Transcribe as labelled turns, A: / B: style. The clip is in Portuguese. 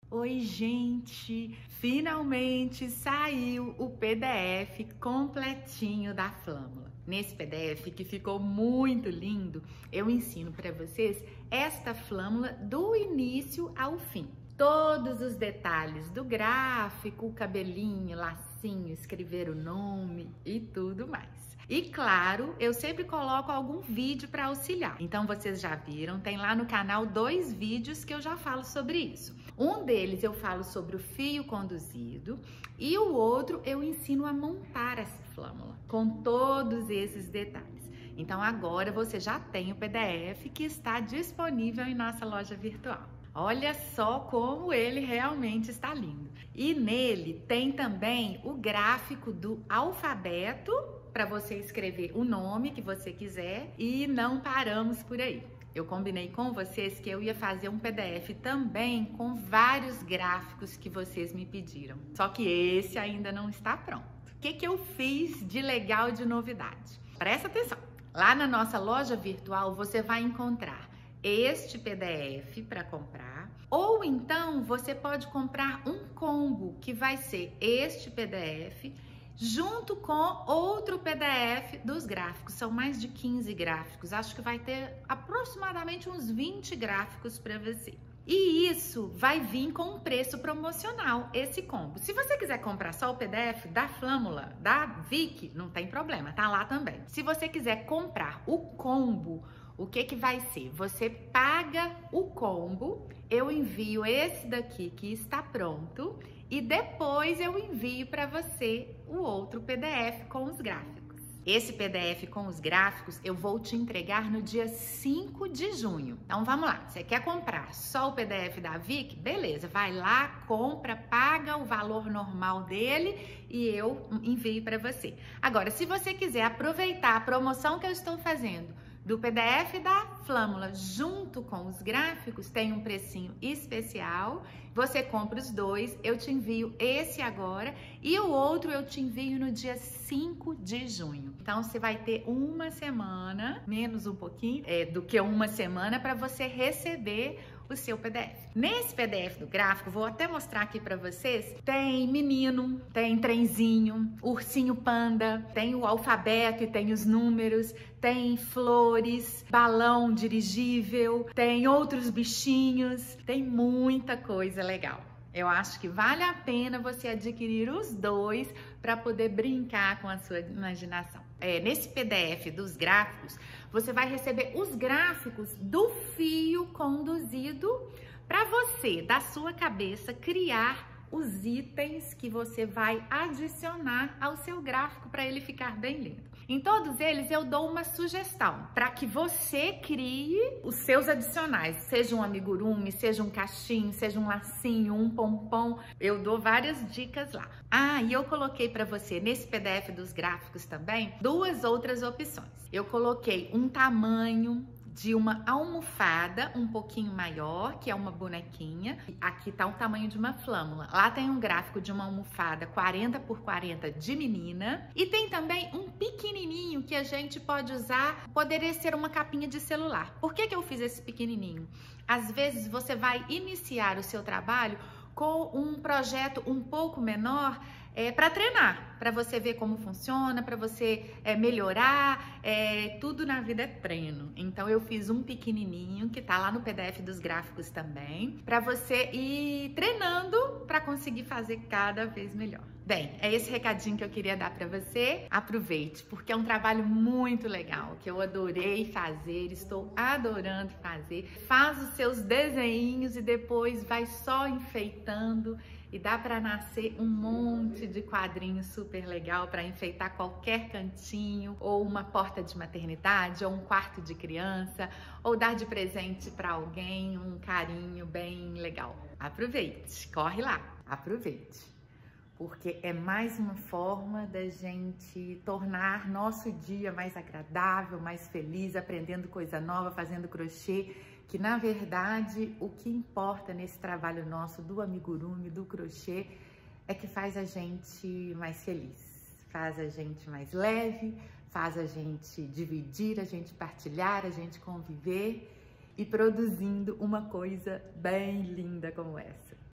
A: Oi, gente! Finalmente saiu o PDF completinho da Flâmula. Nesse PDF, que ficou muito lindo, eu ensino para vocês esta flâmula do início ao fim. Todos os detalhes do gráfico, o cabelinho, lacinho, escrever o nome e tudo mais. E claro, eu sempre coloco algum vídeo para auxiliar. Então vocês já viram, tem lá no canal 2 vídeos que eu já falo sobre isso. Um deles eu falo sobre o fio conduzido e o outro eu ensino a montar essa flâmula com todos esses detalhes. Então agora você já tem o PDF que está disponível em nossa loja virtual. Olha só como ele realmente está lindo. E nele tem também o gráfico do alfabeto para você escrever o nome que você quiser e não paramos por aí. Eu combinei com vocês que eu ia fazer um PDF também com vários gráficos que vocês me pediram. Só que esse ainda não está pronto. O que eu fiz de legal, de novidade? Presta atenção. Lá na nossa loja virtual você vai encontrar este PDF para comprar, ou então você pode comprar um combo que vai ser este PDF junto com outro PDF dos gráficos. São mais de 15 gráficos, acho que vai ter aproximadamente uns 20 gráficos para você. E isso vai vir com um preço promocional, esse combo. Se você quiser comprar só o PDF da Flâmula, da Vic, não tem problema, tá lá também. Se você quiser comprar o combo, o que vai ser? Você paga o combo, eu envio esse daqui que está pronto e depois eu envio para você o outro PDF com os gráficos. Esse PDF com os gráficos eu vou te entregar no dia 5 de junho. Então vamos lá, você quer comprar só o PDF da Vic? Beleza, vai lá, compra, paga o valor normal dele e eu envio para você. Agora, se você quiser aproveitar a promoção que eu estou fazendo do PDF da Flâmula junto com os gráficos, tem um precinho especial. Você compra os dois, eu te envio esse agora e o outro eu te envio no dia 5 de junho. Então você vai ter uma semana, menos um pouquinho do que uma semana, para você receber o seu PDF. Nesse PDF do gráfico, vou até mostrar aqui para vocês, tem menino, tem trenzinho, ursinho panda, tem o alfabeto e tem os números, tem flores, balão dirigível, tem outros bichinhos, tem muita coisa legal. Eu acho que vale a pena você adquirir os dois para poder brincar com a sua imaginação. Nesse PDF dos gráficos, você vai receber os gráficos do fio conduzido para você, da sua cabeça, criar os itens que você vai adicionar ao seu gráfico para ele ficar bem lindo. Em todos eles eu dou uma sugestão para que você crie os seus adicionais, seja um amigurumi, seja um cachinho, seja um lacinho, um pompom, eu dou várias dicas lá. E eu coloquei para você nesse PDF dos gráficos também duas outras opções. Eu coloquei um tamanho de uma almofada um pouquinho maior, que é uma bonequinha. Aqui tá o tamanho de uma flâmula. Lá tem um gráfico de uma almofada 40 por 40 de menina. E tem também um pequenininho que a gente pode usar, poderia ser uma capinha de celular. Por que eu fiz esse pequenininho? Às vezes você vai iniciar o seu trabalho com um projeto um pouco menor, para treinar, para você ver como funciona, para você melhorar, tudo na vida é treino. Então eu fiz um pequenininho que tá lá no PDF dos gráficos também, para você ir treinando para conseguir fazer cada vez melhor. Bem, é esse recadinho que eu queria dar para você. Aproveite, porque é um trabalho muito legal, que eu adorei fazer, estou adorando fazer. Faz os seus desenhinhos e depois vai só enfeitando e dá para nascer um monte de quadrinho super legal para enfeitar qualquer cantinho, ou uma porta de maternidade, ou um quarto de criança, ou dar de presente para alguém um carinho bem legal. Aproveite, corre lá, aproveite. Porque é mais uma forma da gente tornar nosso dia mais agradável, mais feliz, aprendendo coisa nova, fazendo crochê, que na verdade o que importa nesse trabalho nosso do amigurumi, do crochê, é que faz a gente mais feliz, faz a gente mais leve, faz a gente dividir, a gente partilhar, a gente conviver e produzindo uma coisa bem linda como essa.